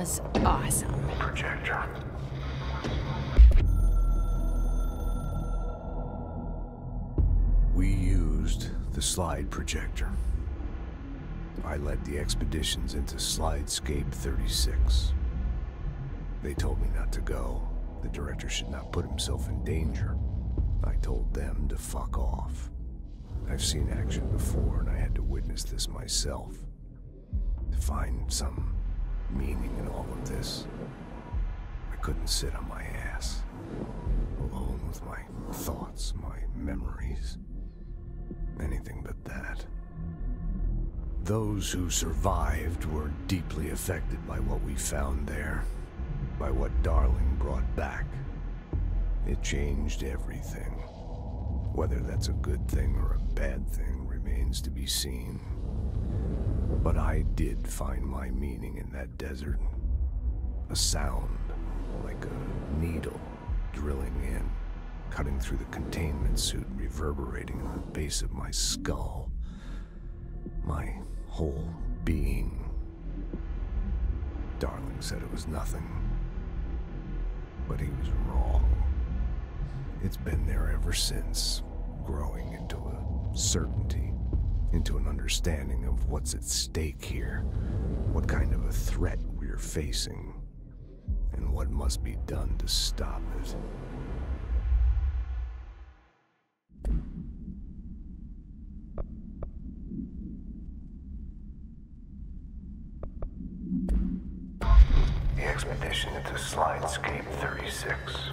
was awesome. Projector. We used the slide projector. I led the expeditions into Slidescape 36. They told me not to go. The director should not put himself in danger. I told them to fuck off. I've seen action before, and I had to witness this myself. To find some meaning in all of this, I couldn't sit on my ass, alone with my thoughts, my memories. Anything but that. Those who survived were deeply affected by what we found there, by what Darling brought back. It changed everything. Whether that's a good thing or a bad thing remains to be seen. But I did find my meaning in that desert. A sound, like a needle drilling in, cutting through the containment suit, reverberating in the base of my skull. My whole being. Darling said it was nothing. But he was wrong. It's been there ever since, growing into a certainty, into an understanding of what's at stake here, what kind of a threat we're facing, and what must be done to stop it. The expedition into Slidescape 36.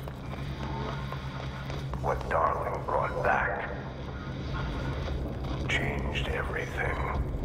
What Darling brought back changed everything.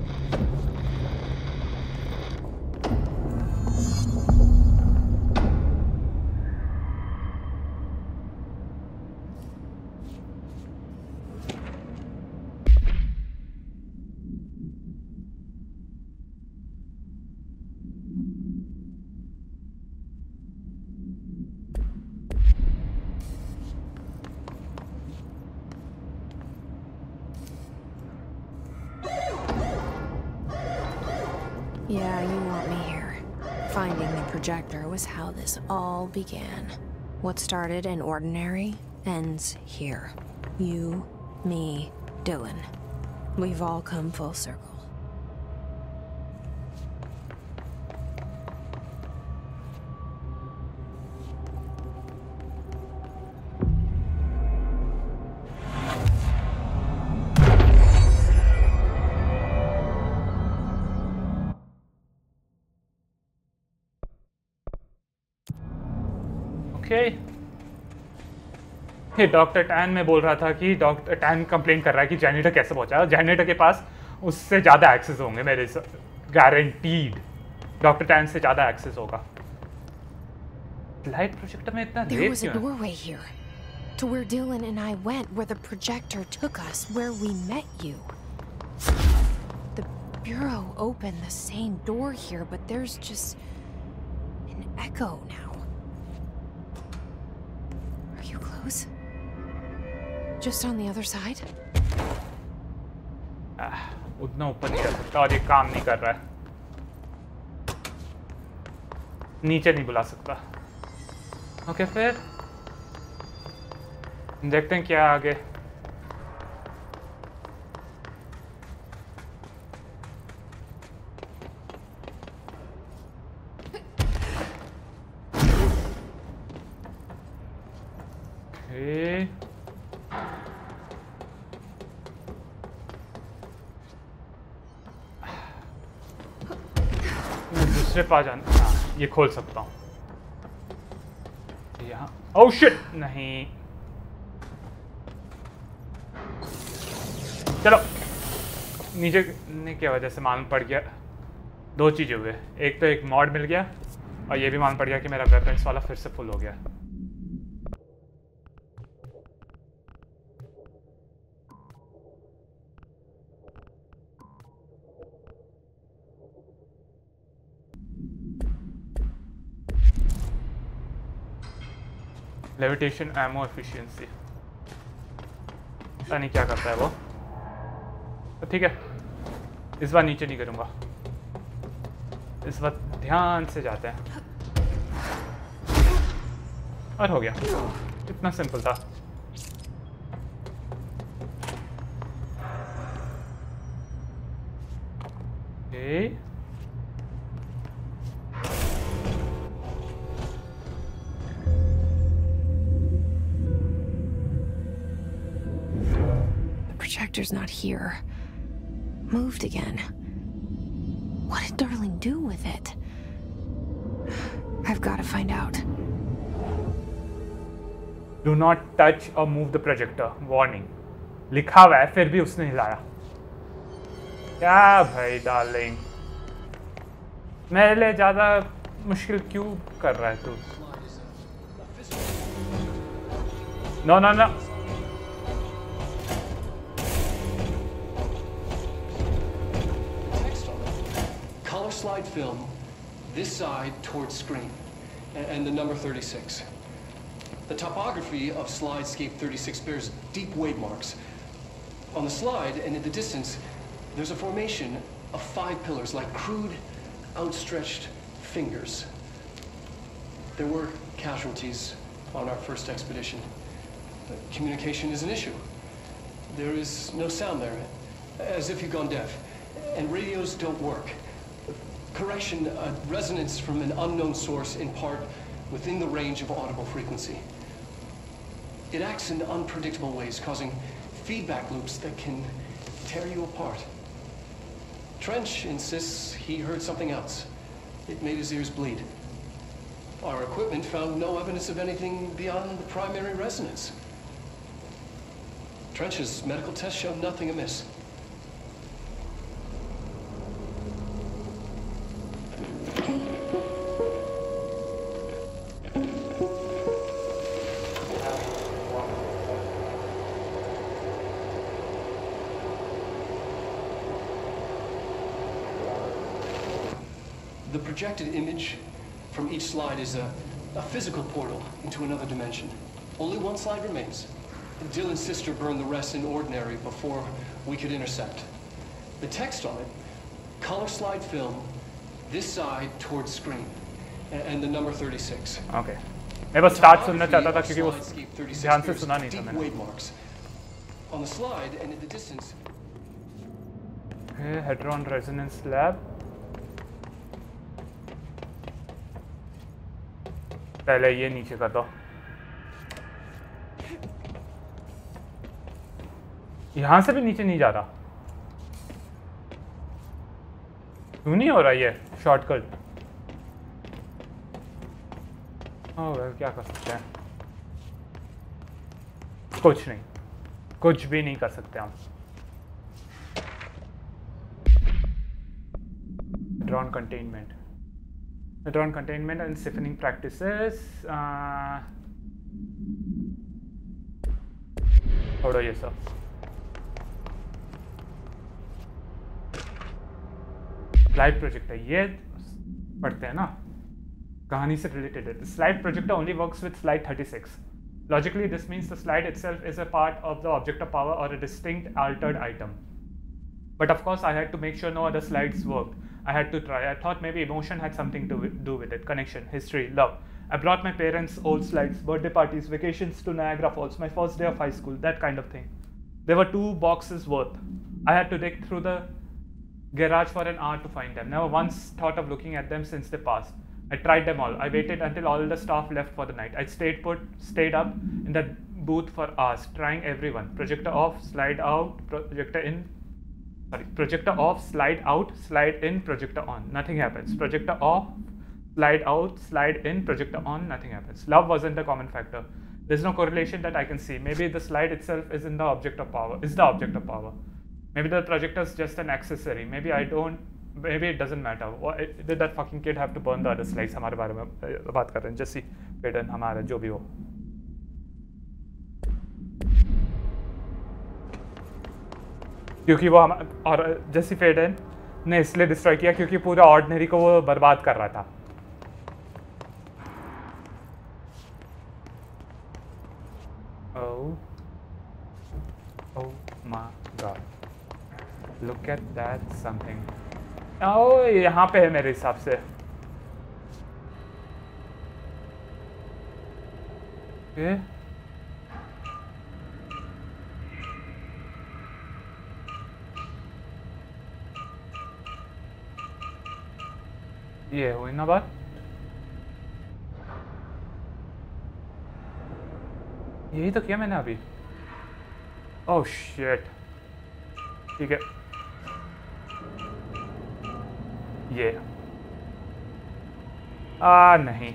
Yeah, you want me here. Finding the projector was how this all began. What started in ordinary ends here. You, me, Dylan. We've all come full circle. ये doctor टैन में बोल रहा था कि doctor tan complain कर रहा है कि जेनेटर कैसे पहुंचा, जेनेटर के पास उससे ज़्यादा एक्सेस होंगे मेरे गारंटीड। डॉक्टर टैन से ज़्यादा एक्सेस होगा। लाइट प्रोजेक्टर में इतना There was a doorway here to where Dylan and I went, where the projector took us, where we met you. The bureau opened the same door here, but there's just an echo now. Are you close? Just on the other side? उतना ऊपर नहीं जा सकता और ये काम नहीं कर रहा है। नीचे नहीं बुला सकता। ओके फिर देखते हैं क्या आगे। दूसरे पास जाना। हाँ, ये खोल सकता हूँ यहाँ। ओह शिट, नहीं। चलो नीचे ने क्या वजह से मालूम पड़ गया। दो चीज़ें हुए, एक तो एक मॉड मिल गया और ये भी मालूम पड़ गया कि मेरा वेपन्स वाला फिर से फुल हो गया। लेविटेशन एमो एफिशिएंसी, पता नहीं क्या करता है वो। तो ठीक है, इस बार नीचे नहीं करूँगा, इस बार ध्यान से जाते हैं। और हो गया, इतना सिंपल था। Okay. The projector's not here. Moved again. What did Darling do with it? I've got to find out. Do not touch or move the projector. Warning. लिखा हुआ है, फिर भी उसने हिलाया। क्या भाई डार्लिंग, मेरे लिए ज्यादा मुश्किल क्यों कर रहा है तू? No no no. Color slide film, this side towards screen, and the number 36. The topography of Slidescape 36 bears deep wave marks. On the slide and in the distance, there's a formation of 5 pillars like crude, outstretched fingers. There were casualties on our first expedition. Communication is an issue. There is no sound there, as if you've gone deaf. And radios don't work. Correction, a resonance from an unknown source in part within the range of audible frequency. It acts in unpredictable ways, causing feedback loops that can tear you apart. Trench insists he heard something else. It made his ears bleed. Our equipment found no evidence of anything beyond the primary resonance. Trench's medical tests showed nothing amiss. The projected image from each slide is a physical portal into another dimension. Only one slide remains. Dylan's sister burned the rest in ordinary before we could intercept. The text on it, color slide film, this side towards screen, and the number 36. Okay. मैं बस start सुनना चाहता था क्योंकि वो ध्यान से सुना नहीं था मैंने। On the slide and in the distance. Hadron Resonance Lab. पहले ये नीचे कर दो। यहाँ से भी नीचे नहीं जा रहा। क्यों नहीं हो रहा ये शॉर्टकट? क्या कर सकते हैं? कुछ नहीं, कुछ भी नहीं कर सकते हम। Hadron containment. Hadron containment and siphoning practices. छोड़ो ये सब। Slide projector, ये पढ़ते हैं ना, कहानी से related है. The slide projector only works with slide 36. Logically, this means the slide itself is a part of the object of power or a distinct altered item. But of course, I had to make sure no other slides worked. I had to try. I thought maybe emotion had something to do with it. Connection, history, love. I brought my parents' old slides, birthday parties, vacations to Niagara Falls, my first day of high school, that kind of thing. There were 2 boxes worth. I had to dig through the garage for an hour to find them. Never once thought of looking at them since they passed. I tried them all. I waited until all the staff left for the night. I stayed up in that booth for hours, trying everyone. Projector off, slide out, projector in. Projector off, slide out, slide in, projector on. Nothing happens. Projector off, slide out, slide in, projector on. Nothing happens. Love wasn't the common factor. There's no correlation that I can see. Maybe the slide itself is the object of power. Maybe the projector is just an accessory. Maybe it doesn't matter. Did that fucking kid have to burn the other slides? हमारे बारे में बात कर रहे हैं. Jesse Faden हमारा जो भी हो. क्योंकि वो और जेसी फेडन ने इसलिए डिस्ट्रॉय किया क्योंकि पूरा ऑर्डिनरी को वो बर्बाद कर रहा था. Oh my god. Look at that something. Oh, यहाँ पे है मेरे हिसाब से. Okay. ये हुई ना बात। यही तो किया मैंने अभी। Oh shit. ठीक है, ये नहीं।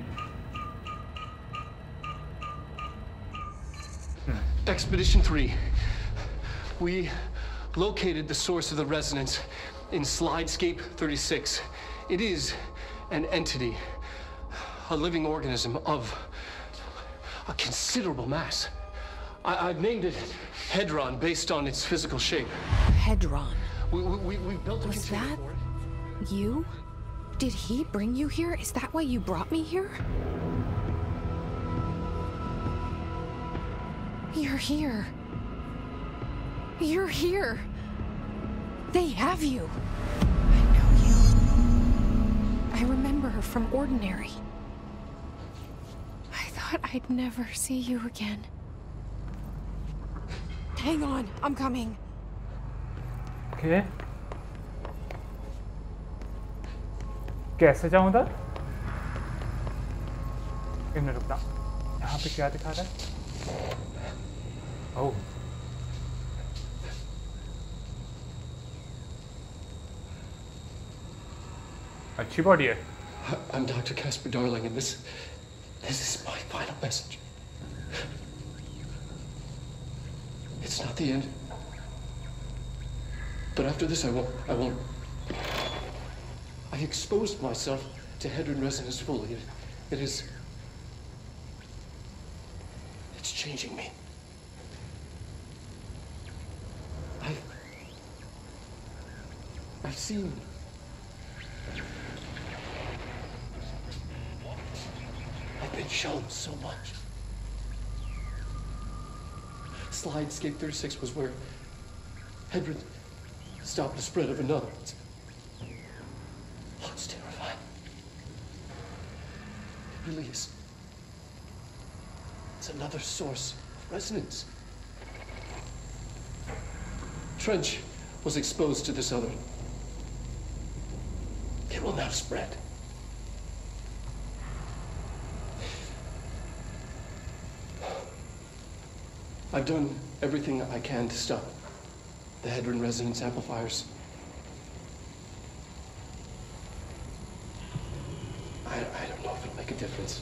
Expedition 3. We located the source of the resonance in Slidescape 36. It is an entity, a living organism of a considerable mass. I've named it Hedron based on its physical shape. Hedron. We built a Was container that for it. you? Did he bring you here? Is that why you brought me here? You're here. You're here. They have you. I know you. I remember her from Ordinary. I thought I'd never see you again. Hang on, I'm coming. Okay. कैसे जाऊं उधर? एक minute रुकना। यहाँ पे क्या दिखा रहा है? ओह। अच्छी बॉडी है। I'm Dr. Casper Darling, and this is my final message. It's not the end. But after this, I won't. I exposed myself to Hedron resonance fully. It's changing me. I've seen. I've been shown so much. Slidescape 36 was where Hedron stopped the spread of another. It's terrifying. It really is. It's another source of resonance. Trench was exposed to this other. It will now spread. I've done everything I can to stop the Hedron resonance amplifiers. I don't know if it'll make a difference.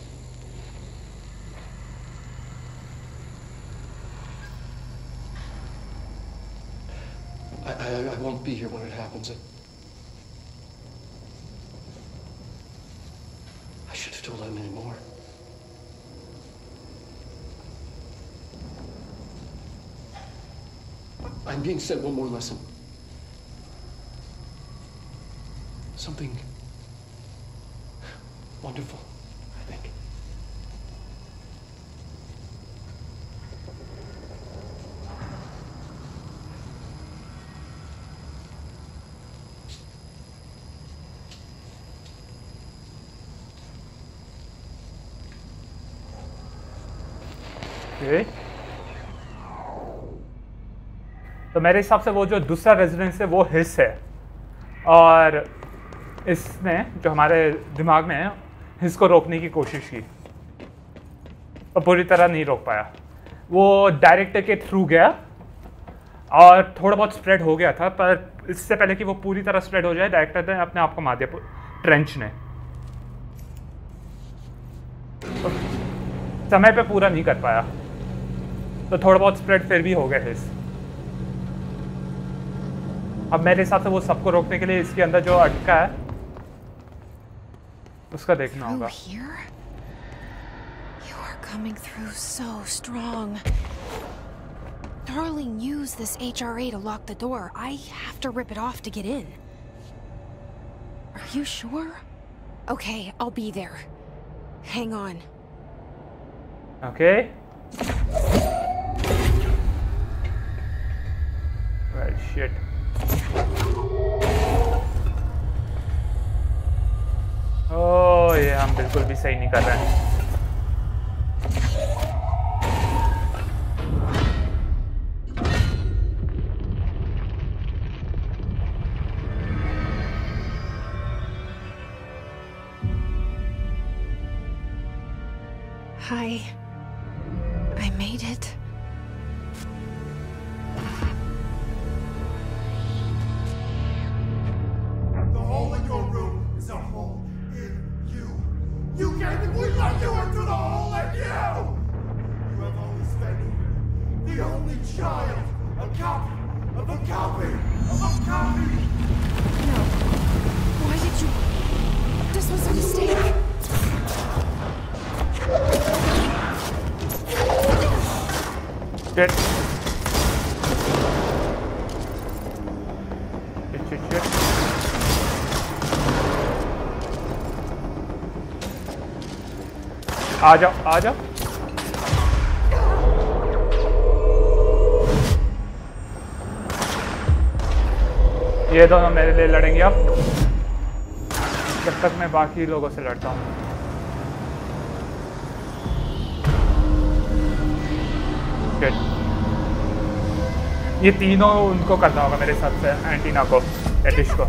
I won't be here when it happens. I should have told Emily more. I'm being sent one more lesson. Something wonderful, I think. Okay. तो मेरे हिसाब से वो जो दूसरा residence है वो हिस्स है, और इसने जो हमारे दिमाग में है हिस्स को रोकने की कोशिश की और पूरी तरह नहीं रोक पाया। वो डायरेक्टर के थ्रू गया और थोड़ा बहुत स्प्रेड हो गया था, पर इससे पहले कि वो पूरी तरह स्प्रेड हो जाए डायरेक्टर ने अपने आप को मार दिया, ट्रेंच ने। तो समय पे पूरा नहीं कर पाया, तो थोड़ा बहुत स्प्रेड फिर भी हो गया हिस्स। अब मेरे हिसाब से वो सबको रोकने के लिए इसके अंदर जो अटका है उसका देखना होगा। You are coming through so strong. Darling used this HRA to lock the door. I have to rip it off to get in. Are you sure? Okay, I'll be there. Hang on. Okay. Well, shit. ओह ये हम बिल्कुल भी सही नहीं कर रहे हैं। I made it. The hole in your room is a hole in you. You came and we let you into the hole in you! You have always been here. The only child. A copy of a copy of a copy! No. Why did you... This was a mistake. Shit. Shit. आ जाओ ये दोनों मेरे लिए लड़ेंगे अब, जब तक मैं बाकी लोगों से लड़ता हूँ। ये तीनों उनको करना होगा मेरे हिसाब से, एंटीना को, एटिश को।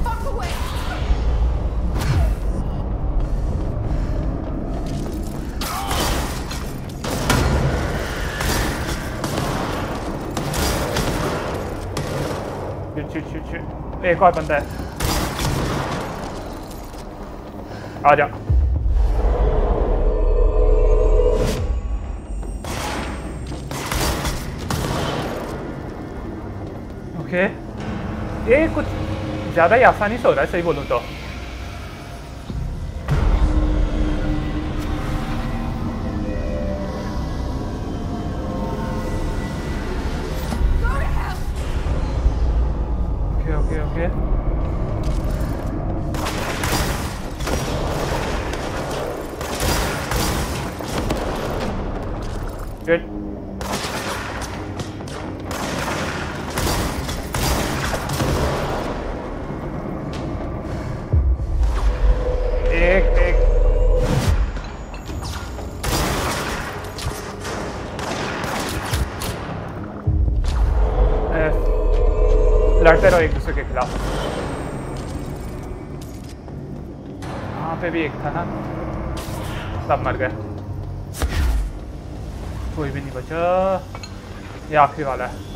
एक और बंदा है, आजा। ओके, ये कुछ ज़्यादा ही आसानी से हो रहा है, सही बोलूँ तो। Okay good. एक लड़ते रहो एक दूसरे के खिलाफ। वहाँ पे भी एक था ना, सब मर गए, कोई भी नहीं बचा। ये आखिरी वाला है।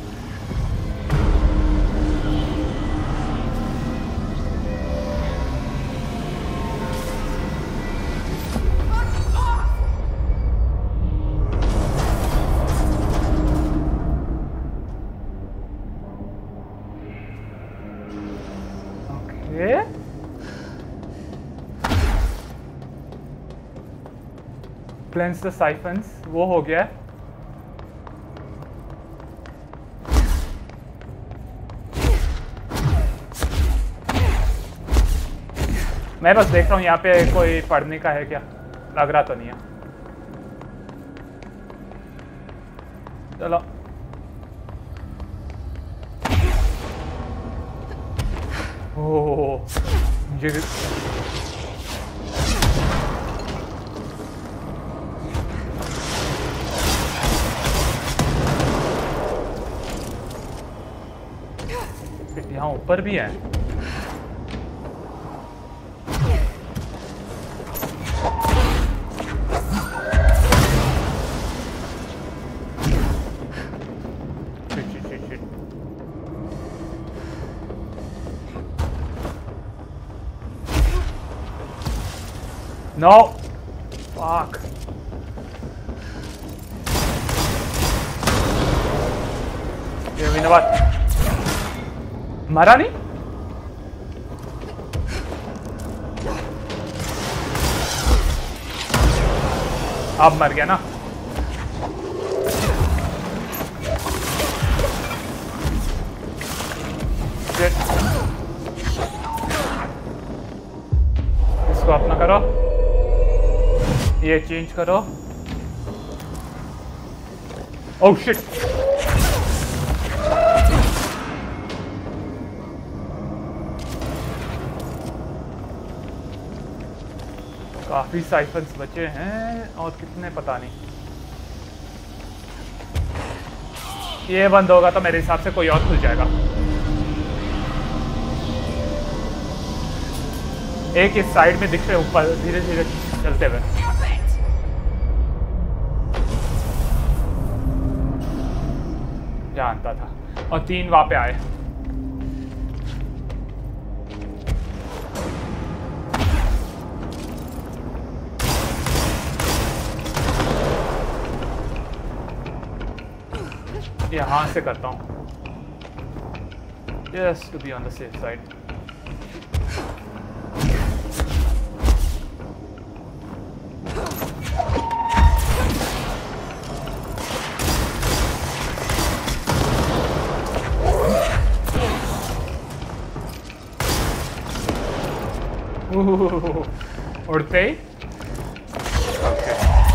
Cleanse the siphons, वो हो गया है। मैं बस देख रहा हूँ यहाँ पे कोई पढ़ने का है क्या, लग रहा तो नहीं है। चलो ओह मुझे यहाँ ऊपर भी है। No! Fuck! ये महीने बाद मरा नहीं? अब मर गया ना? इसको अपना करो, ये चेंज करो। Oh shit! काफी साइफन्स बचे हैं और कितने पता नहीं। ये बंद होगा तो मेरे हिसाब से कोई और खुल जाएगा। एक इस साइड में दिख रहे ऊपर धीरे धीरे चलते हुए। जानता था। और 3 वहाँ पे आए। यहाँ से करता हूँ just to be on the safe side. उड़ते ही okay.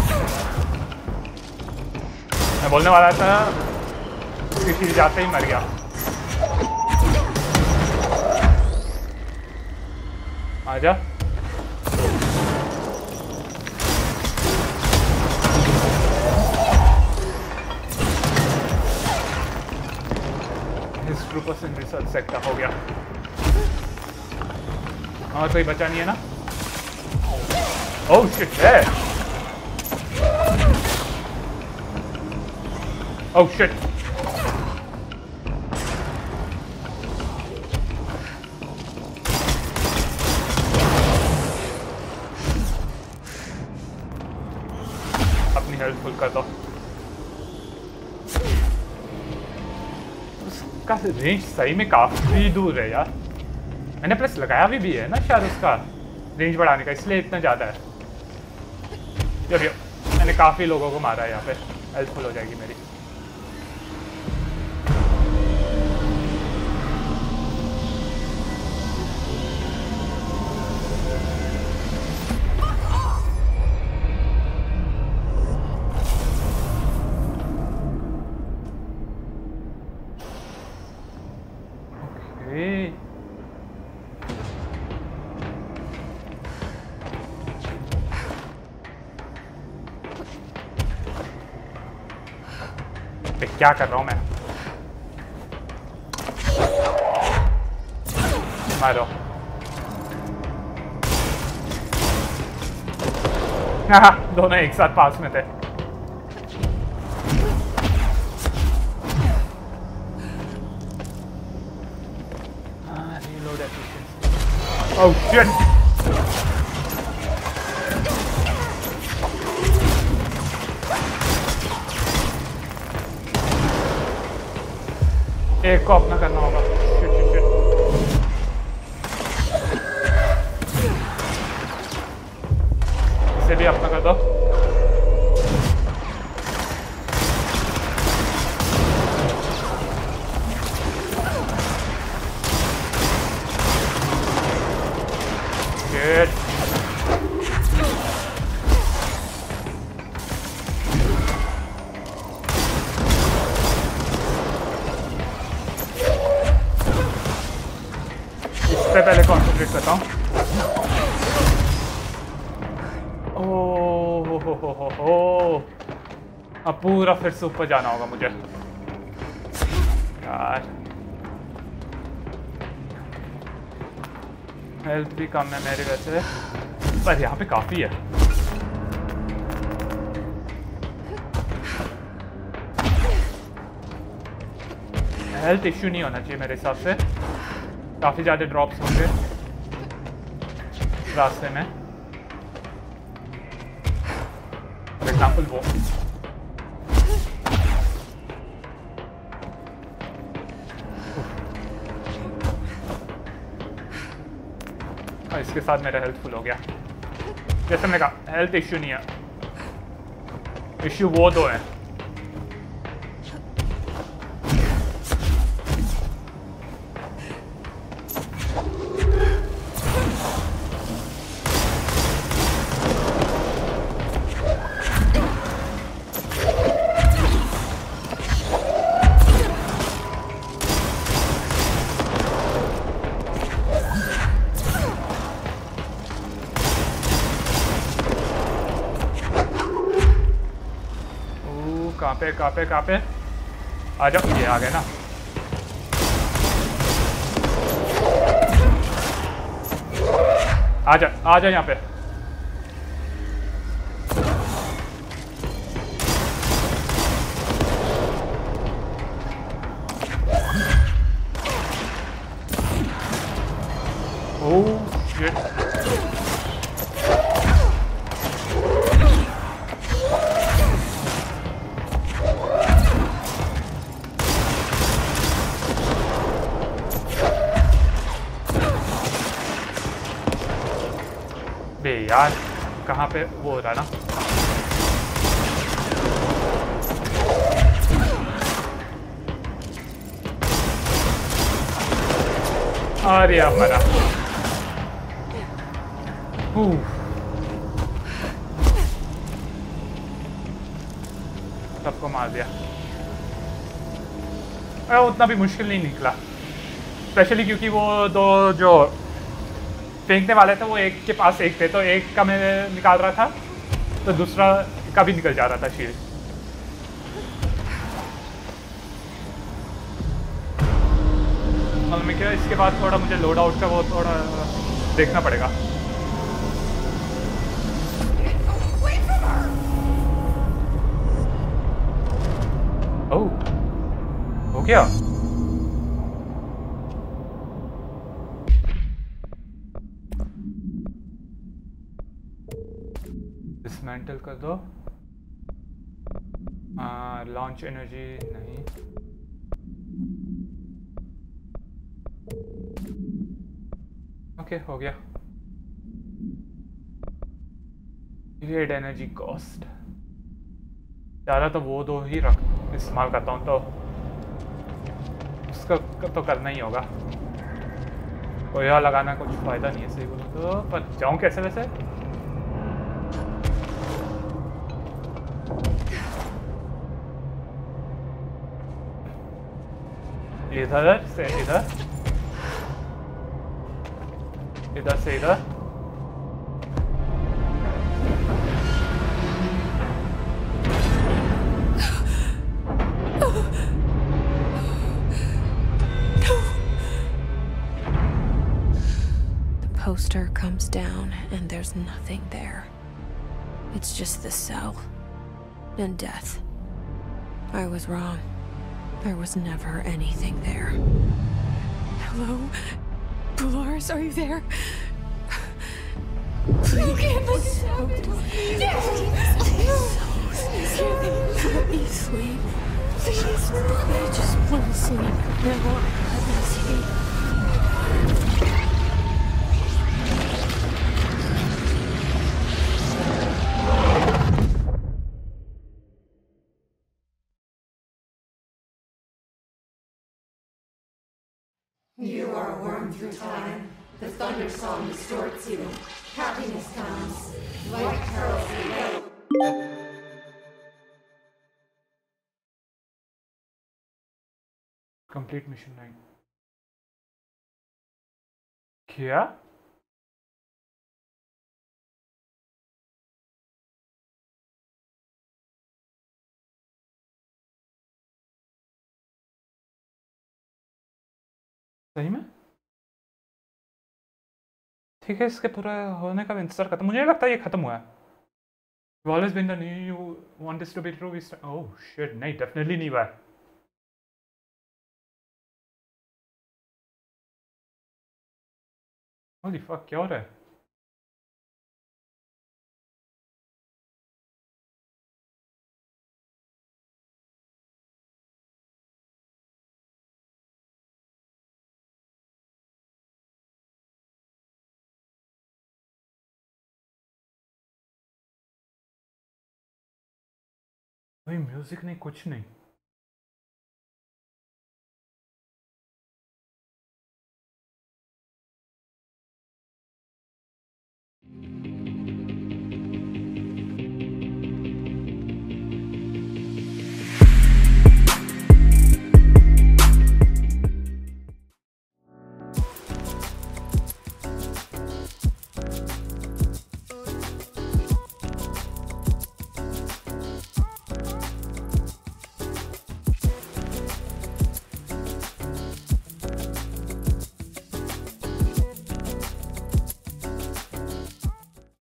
मैं बोलने वाला था किसी जाते ही मर गया। आजा। His troopers in research sector हो गया। और कोई बचा नहीं है ना? Oh shit है। Oh shit। हेल्पफुल कर दो। उसका रेंज सही में काफी दूर है यार। मैंने प्लस लगाया भी है ना शायद उसका रेंज बढ़ाने का, इसलिए इतना ज़्यादा है। जब मैंने काफ़ी लोगों को मारा है यहाँ पे, हेल्पफुल हो जाएगी मेरी। क्या कर रहा हूँ मैं? मारो। दोनों एक साथ पास में थे। Reload efficiency. Oh shit! एक को अपना करना होगा। Shit shit shit. इसे भी अपना कर दो। शिट। इससे पहले कॉन्सेंट्रेट करता हूँ। ओह अब पूरा फिर से ऊपर जाना होगा मुझे यार। हेल्थ भी कम है मेरी वैसे, पर यहाँ पे काफ़ी है। हेल्थ इश्यू नहीं होना चाहिए मेरे हिसाब से। काफ़ी ज़्यादा ड्रॉप्स होंगे रास्ते में। फॉर एग्जाम्पल वो और इसके साथ मेरा हेल्थ फुल हो गया। जैसे मैंने कहा हेल्थ इश्यू नहीं है, इश्यू वो दो है। कहाँ पे आ जाओ। ये आ गए ना। आ जा यहाँ पे। अबे यार कहाँ पे वो हो रहा है ना। अरे अब मरा। सबको मार दिया। उतना भी मुश्किल नहीं निकला, स्पेशली क्योंकि वो दो जो फेंकने वाले थे वो एक के पास एक थे, तो एक का मैं निकाल रहा था तो दूसरा का भी निकल जा रहा था शील्ड। मतलब मैं क्या इसके बाद थोड़ा मुझे लोड आउट का वो थोड़ा देखना पड़ेगा। ओह हो गया। डिसमेंटल कर दो। लॉन्च एनर्जी नहीं। ओके हो गया। पीरियड एनर्जी कॉस्ट ज़्यादा, तो वो दो ही रख इस्तेमाल करता हूँ, तो उसका तो करना ही होगा। कोई और लगाना कुछ फ़ायदा नहीं है सही बोलो तो। पर जाऊँ कैसे वैसे? इधर से इधर, इधर से इधर। Poster comes down and there's nothing there. It's just the cell and death. I was wrong. There was never anything there. Hello? Polaris, are you there? You can't let this happen. Please, let me sleep. Please, I just want to sleep. Now, let me sleep. You are a worm through time. The thunder song distorts you. Happiness comes. White pearls away. Complete mission 9. क्या? सही में? ठीक है, इसके पूरा होने का इंतजार करता। मुझे लगता है ये खत्म हुआ है। Always been the new you want this to be true. Oh shit, नहीं definitely नहीं हुआ है। Holy fuck, क्या हो रहा है? भाई म्यूजिक नहीं, कुछ नहीं।